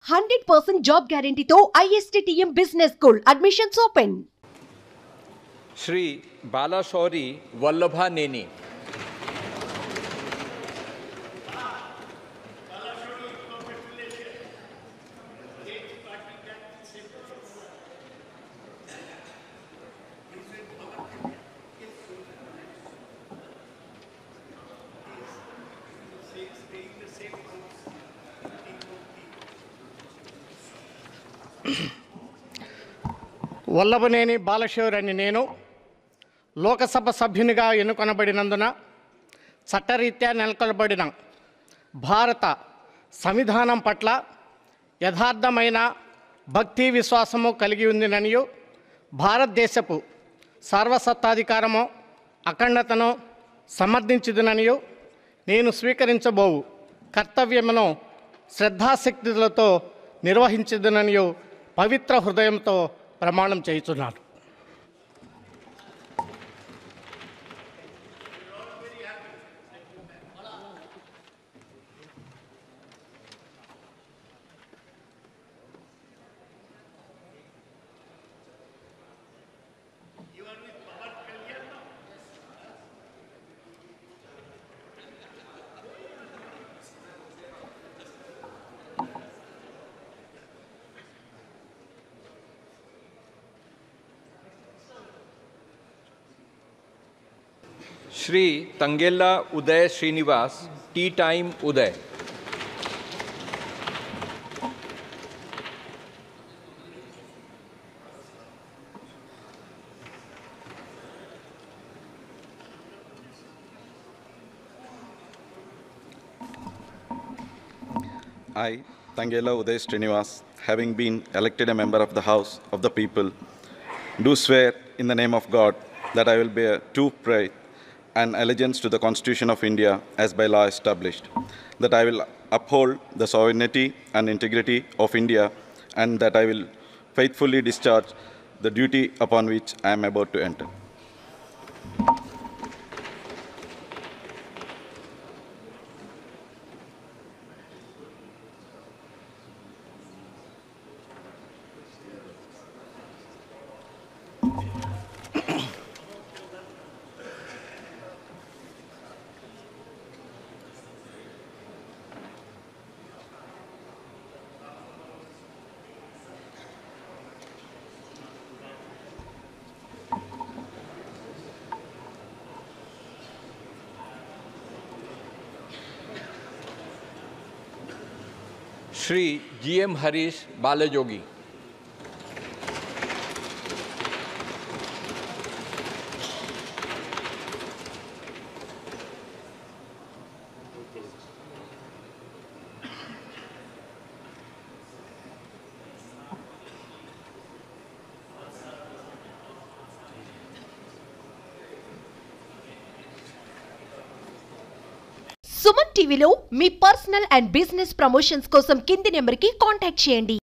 100% job guarantee to ISTTM Business School. Admissions open. Shri Balashauri Vallabha Neni. Vallabhaneni Balashowry అని నేను లోకసభ సభ్యునిగా ఎన్నుకొనబడినందున చట్టరీత్యా నెలకొల్పబడిన భారత సంవిధానం పట్ల యథార్థమైన భక్తి విశ్వాసము కలిగి ఉందిననియు భారతదేశపు సార్వసత్తాధికారము అఖండతను సమర్థించుదుననియు నేను స్వీకరించబోవు కర్తవ్యమును శ్రద్ధాశక్తులతో నిర్వహించుదుననియు పవిత్ర హృదయంతో ప్రమాణం చేయుచున్నాను. Shri Tangella Uday Srinivas, Tea Time Uday. I, Tangella Uday Srinivas, having been elected a member of the House of the People, do swear in the name of God that I will bear true pride and allegiance to the Constitution of India as by law established, that I will uphold the sovereignty and integrity of India, and that I will faithfully discharge the duty upon which I am about to enter. Shri G.M. Harish Balajogi. Suman టీవీలో మీ personal and business promotions కోసం కింది నెంబర్కి contact చేయండి.